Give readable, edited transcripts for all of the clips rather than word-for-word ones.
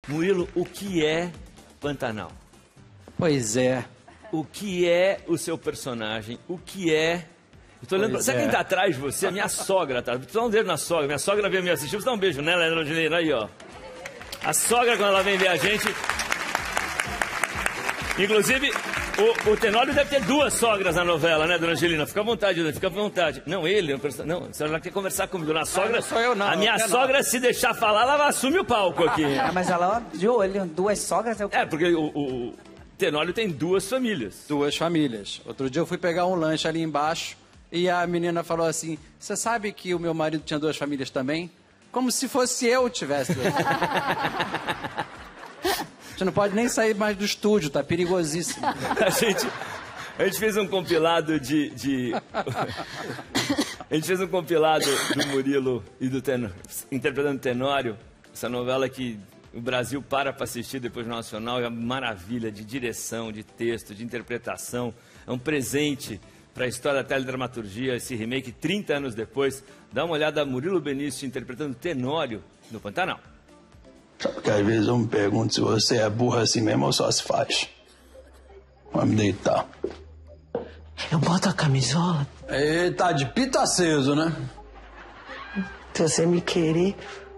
Murilo, o que é Pantanal? Pois é. O que é o seu personagem? O que é... Eu tô olhando pra... Sabe quem tá atrás de você? A minha sogra, tá? Dá um dedo na sogra. Minha sogra veio me assistir. Você dá um beijo nela, né, Angelina? Aí, ó. A sogra, quando ela vem ver a gente... Inclusive, o Tenório deve ter 2 sogras na novela, né, dona Angelina? Fica à vontade, fica à vontade. Não, ele... Não, a senhora quer conversar comigo. Na sogra... Não sou eu, não. A minha sogra, se deixar falar, ela assume o palco aqui. Mas ela, de olho, 2 sogras... Porque o Tenório tem 2 famílias. 2 famílias. Outro dia eu fui pegar um lanche ali embaixo e a menina falou assim, você sabe que o meu marido tinha 2 famílias também? Como se fosse eu tivesse 2 famílias. Você não pode nem sair mais do estúdio, tá perigosíssimo. A gente fez um compilado de... A gente fez um compilado do Murilo e do Tenório, interpretando Tenório, essa novela que o Brasil para assistir depois do Nacional, é uma maravilha de direção, de texto, de interpretação, é um presente para a história da teledramaturgia, esse remake 30 anos depois. Dá uma olhada, Murilo Benício interpretando Tenório no Pantanal. Sabe que às vezes eu me pergunto se você é burro assim mesmo ou só se faz. Vamos deitar. Eu boto a camisola? Tá de pito aceso, né? Se você me querer...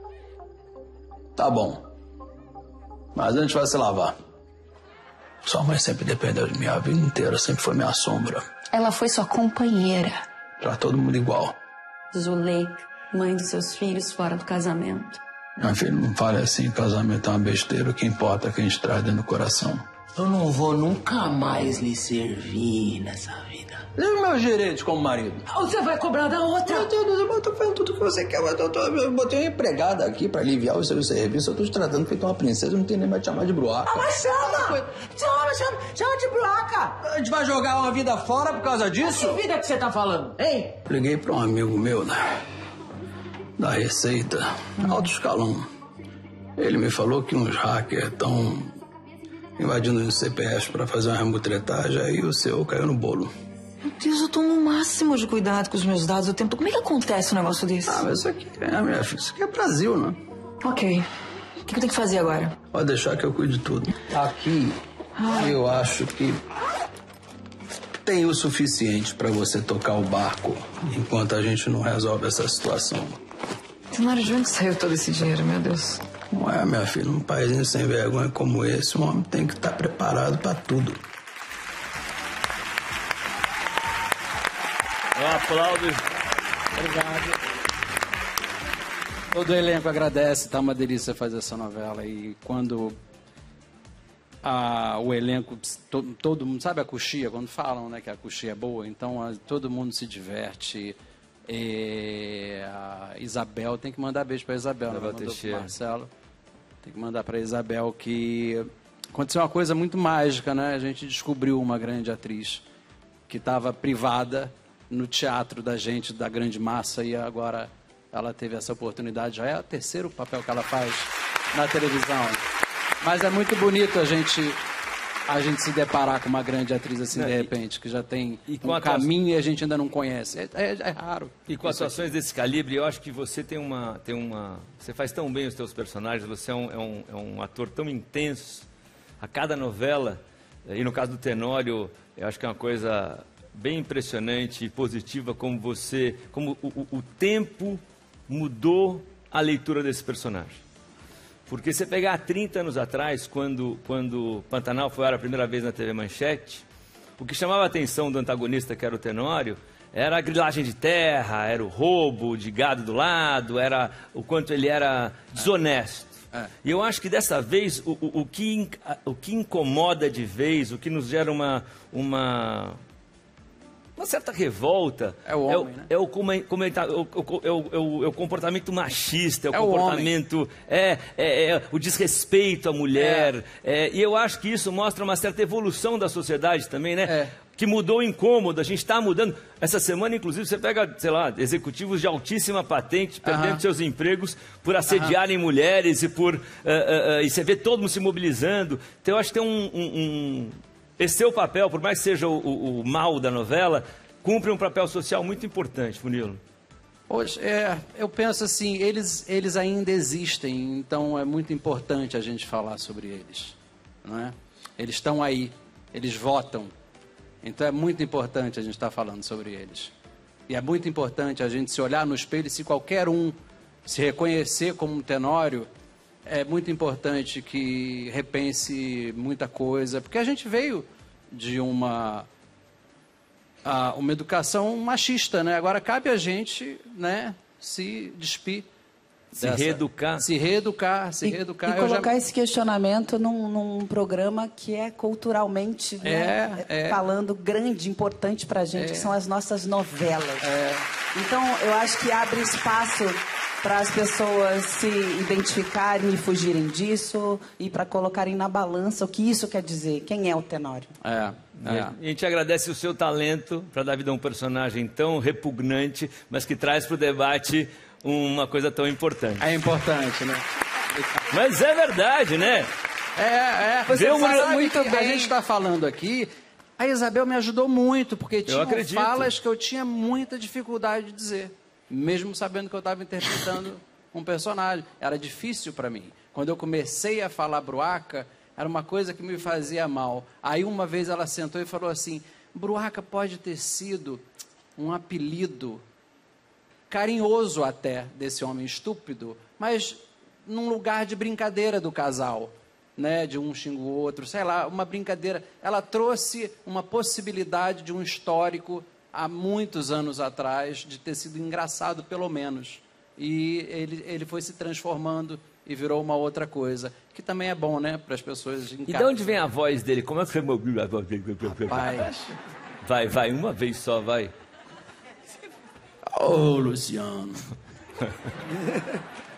Tá bom. Mas antes vai se lavar. Sua mãe sempre dependeu de mim a vida inteira, sempre foi minha sombra. Ela foi sua companheira. Pra todo mundo igual. Zuleika, mãe dos seus filhos fora do casamento. Meu filho, não fale assim, casamento é uma besteira, o que importa é quem a gente traz dentro do coração. Eu não vou nunca mais lhe servir nessa vida. E os meus direitos como marido? Você vai cobrar da outra? Eu tô fazendo tudo o que você quer, mas eu botei uma empregada aqui pra aliviar o seu serviço, eu tô te tratando feito uma princesa, eu não tenho nem mais te chamar de bruaca. Mas chama! Chama de buraca! A gente vai jogar uma vida fora por causa disso? Que vida que você tá falando, hein? Liguei pra um amigo meu, né? Da Receita, alto escalão. Ele me falou que uns hackers estão invadindo os CPFs para fazer uma remutretagem, aí o seu caiu no bolo. Meu Deus, eu tomo o máximo de cuidado com os meus dados o tempo todo. Como é que acontece um negócio desse? Mas isso aqui minha filha, isso aqui é Brasil, né? Ok. O que eu tenho que fazer agora? Pode deixar que eu cuide de tudo. Aqui, eu acho que tem o suficiente para você tocar o barco enquanto a gente não resolve essa situação. Tenório, de onde saiu todo esse dinheiro, meu Deus? Não é, minha filha, num país sem vergonha como esse, um homem tem que estar preparado para tudo. Eu aplaudo. Obrigado. Todo o elenco agradece, tá uma delícia fazer essa novela. E quando o elenco, todo mundo, sabe a coxia, quando falam, né, que a coxia é boa, então todo mundo se diverte. A Isabel, tem que mandar beijo para Isabel, né? Marcelo. Tem que mandar para Isabel que aconteceu uma coisa muito mágica, né? A gente descobriu uma grande atriz que estava privada no teatro da gente, da grande massa, e agora ela teve essa oportunidade. Já é o 3º papel que ela faz na televisão. Mas é muito bonito a gente se deparar com uma grande atriz assim, de repente, que já tem um caminho e a gente ainda não conhece. É raro. E com atuações desse calibre, eu acho que você você faz tão bem os seus personagens, você é um ator tão intenso. A cada novela, e no caso do Tenório, eu acho que é uma coisa bem impressionante e positiva, como o tempo mudou a leitura desse personagem. Porque você pegar 30 anos atrás, quando Pantanal foi a primeira vez na TV Manchete, o que chamava a atenção do antagonista, que era o Tenório, era a grilagem de terra, era o roubo de gado do lado, era o quanto ele era desonesto. E eu acho que dessa vez, o que incomoda de vez, o que nos gera uma certa revolta é o homem, né? É o comportamento machista, é o comportamento, o desrespeito à mulher. E eu acho que isso mostra uma certa evolução da sociedade também, né? Que mudou o incômodo, a gente está mudando. Essa semana, inclusive, você pega, sei lá, executivos de altíssima patente perdendo seus empregos por assediarem mulheres e e você vê todo mundo se mobilizando. Então eu acho que tem esse seu papel, por mais que seja o mal da novela, cumpre um papel social muito importante, Murilo. Hoje, eu penso assim, eles ainda existem, então é muito importante a gente falar sobre eles, não é? Eles estão aí, eles votam, então é muito importante a gente estar falando sobre eles. E é muito importante a gente se olhar no espelho, se qualquer um se reconhecer como um Tenório, é muito importante que repense muita coisa, porque a gente veio de uma educação machista, né? Agora cabe a gente, né, se despir. Se reeducar. Se reeducar. E colocar esse questionamento num programa que é culturalmente, né, falando grande, importante pra gente, que são as nossas novelas. Então, eu acho que abre espaço para as pessoas se identificarem e fugirem disso e para colocarem na balança o que isso quer dizer, quem é o Tenório. A gente agradece o seu talento para dar vida a um personagem tão repugnante, mas que traz para o debate uma coisa tão importante. É importante, né? Mas é verdade, né? Você sabe muito bem. A gente está falando aqui, a Isabel me ajudou muito, porque tinha falas que eu tinha muita dificuldade de dizer. Mesmo sabendo que eu estava interpretando um personagem. Era difícil para mim. Quando eu comecei a falar Bruaca, era uma coisa que me fazia mal. Aí uma vez ela sentou e falou assim, Bruaca pode ter sido um apelido carinhoso até desse homem estúpido, mas num lugar de brincadeira do casal, né? De um xinga o outro, sei lá, uma brincadeira. Ela trouxe uma possibilidade de um histórico há muitos anos atrás, de ter sido engraçado pelo menos. E ele foi se transformando e virou uma outra coisa, que também é bom, né, para as pessoas em casa. E de onde vem a voz dele? Como é que você... Rapaz. Vai, uma vez só, vai. Ô, Luciano.